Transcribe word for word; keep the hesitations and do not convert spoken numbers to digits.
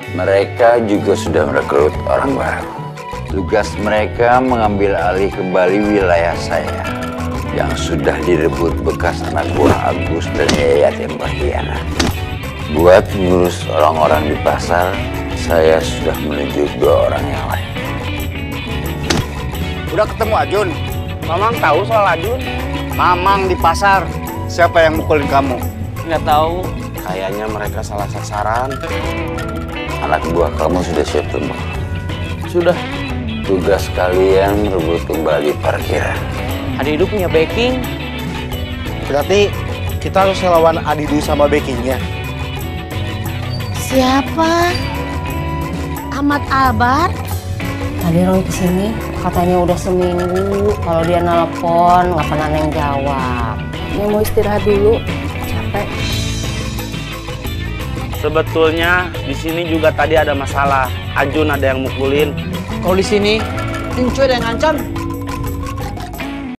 Mereka juga sudah merekrut orang baru. Tugas mereka mengambil alih kembali wilayah saya yang sudah direbut bekas anak buah Agus dan Yayat yang berkhianat. Buat ngurus orang-orang di pasar, saya sudah menunjuk dua orang yang lain. Udah ketemu Ajun? Mamang tahu soal Ajun? Mamang di pasar. Siapa yang mukulin kamu? Nggak tahu. Kayaknya mereka salah sasaran. Anak buah kamu sudah siap tembak? Sudah. Tugas kalian merebut kembali parkiran. Adidu punya backing. Berarti kita harus ngelawan Adidu sama backingnya. Siapa? Ahmad Albar? Tadi Roy kesini, katanya udah seminggu. Kalau dia nelpon, nggak pernah Neng jawab. Dia mau istirahat dulu, capek. Sebetulnya di sini juga tadi ada masalah. Ajun ada yang mukulin. Kalau di sini, Encoy ada yang ngancam.